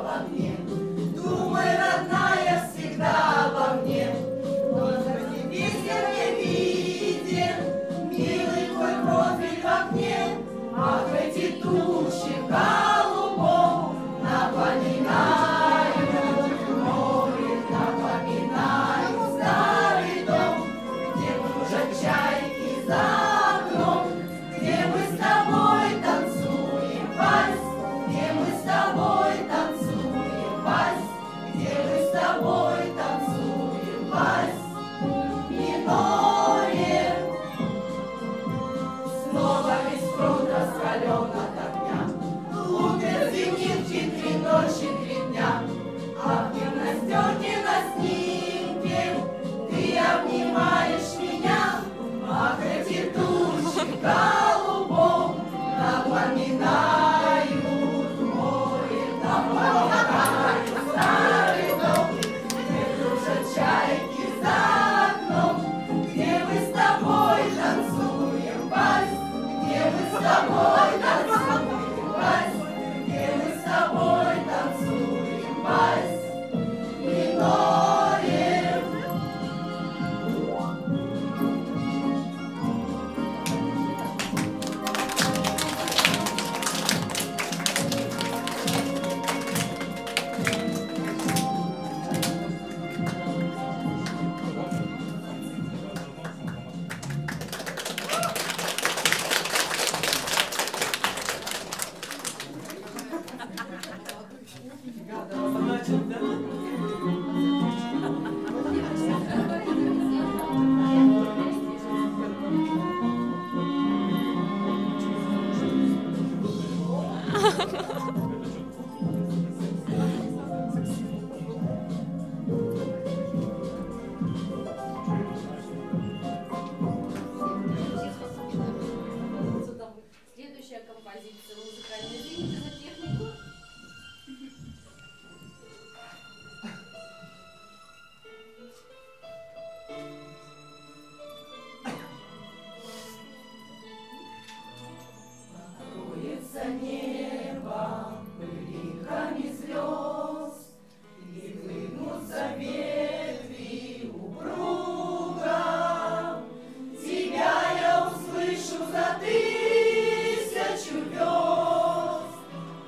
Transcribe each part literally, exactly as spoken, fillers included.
обо мне. Думай, родная, всегда обо мне. Только песен не виден, милый твой профиль в окне. Ах, эти тучи в голубом напоминают море, напоминают старый дом, где кружат чайки за окном, где мы с тобой танцуем вальс, где мы с тобой танцуем вальс, где мы с тобой танцуем вальс. Миноре снова весь пруд раскален от огня, лупит зенит четыре ночи, три дня, а в гимнастерке на снимке ты обнимаешь меня. Ах, эти тучи в голубом напоминают море, напоминают старый дом, где кружат чайки за окном, где мы с тобой танцуем вальс, где мы с тобой танцуем вальс, где мы с тобой танцуем вальс. Миноре. Следующая композиция музыкальная. Извините за технику. Покроется небо бликами звезд, и выгнутся ветви упруга. Тебя я услышу за тысячу верст,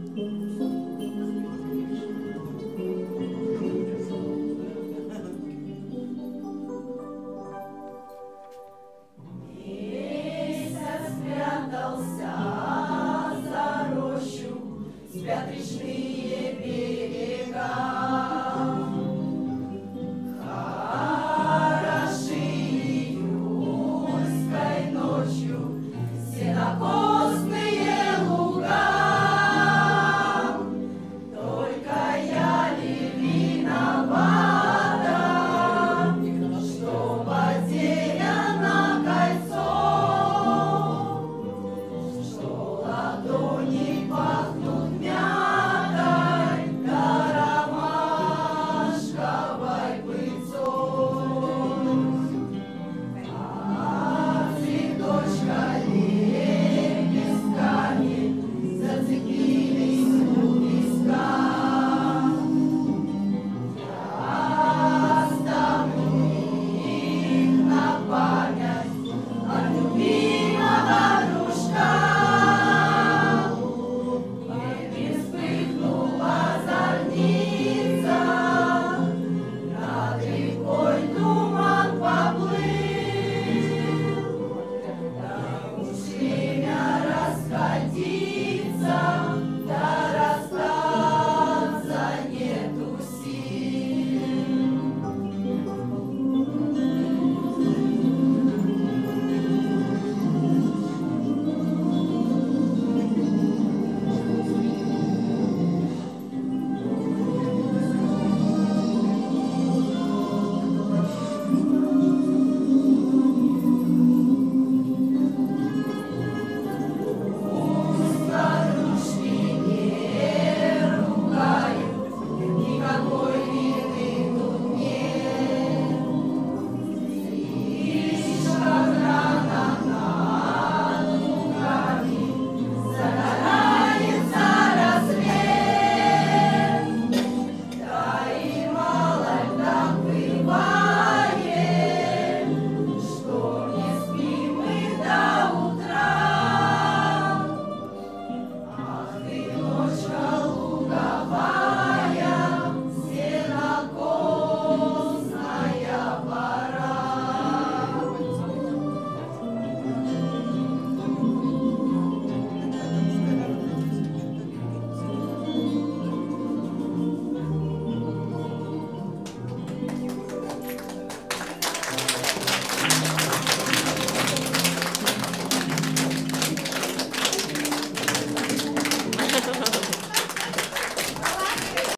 Спрятался за рощу, спят речные берега.